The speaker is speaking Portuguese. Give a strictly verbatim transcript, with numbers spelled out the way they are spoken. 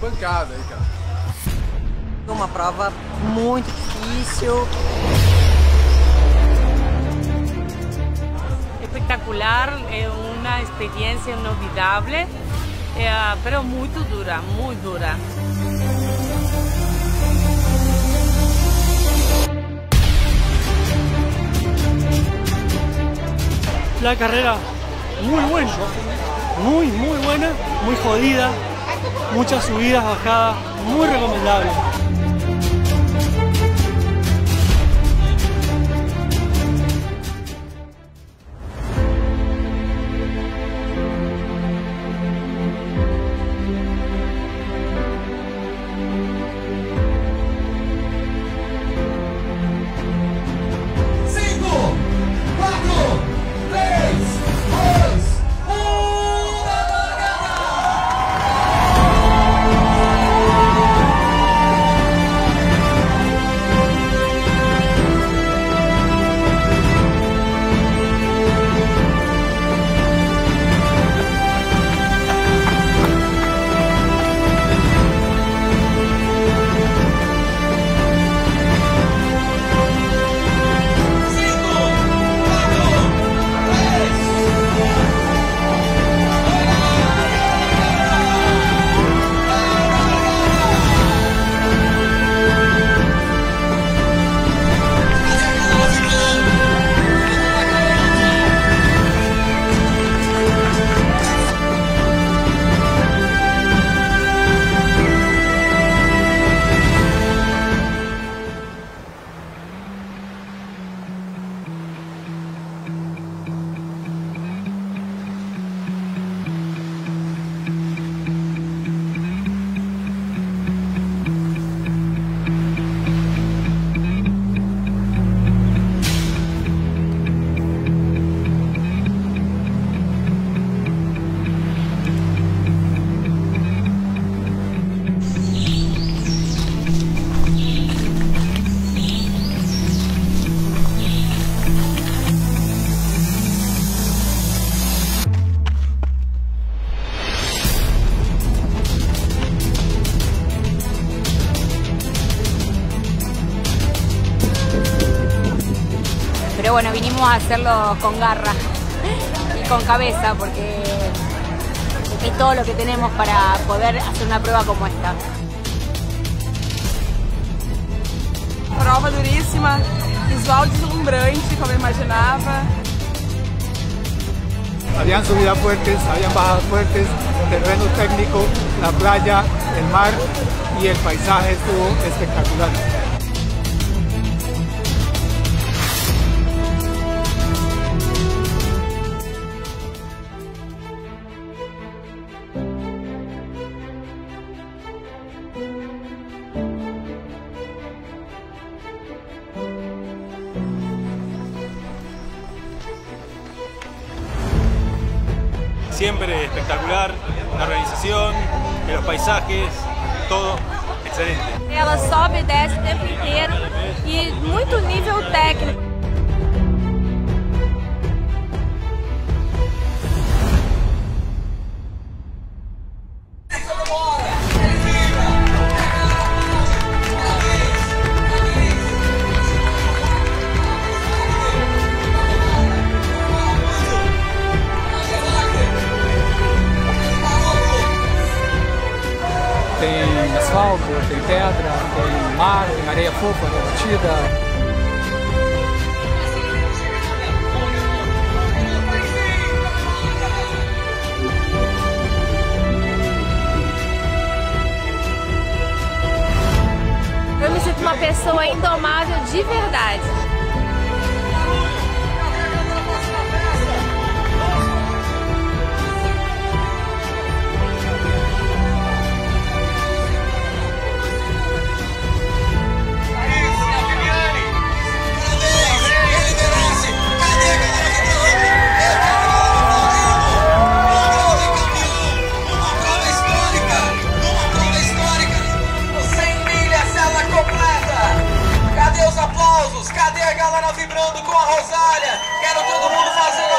pancada aí, cara. Uma prova muito difícil. Espectacular, é uma experiência inolvidável, é, pero muito dura, muito dura. La carrera muy buena, muy muy buena, muy jodida, muchas subidas, bajadas, muy recomendable. Pero bueno, vinimos a hacerlo con garra y con cabeza porque es todo lo que tenemos para poder hacer una prueba como esta. Prova duríssima, visual deslumbrante como eu imaginava. Habían subidas fuertes, habían bajadas fuertes, terreno técnico, la playa, el mar y el paisaje estuvo espectacular. Siempre espectacular, la organización, los paisajes, todo excelente. Ela sobe e desce o tempo inteiro e muito nível técnico. Tem asfalto, tem pedra, tem mar, tem areia fofa, batida. Eu me sinto uma pessoa indomável de verdade. Cadê a galera vibrando com a Rosália? Quero todo mundo fazendo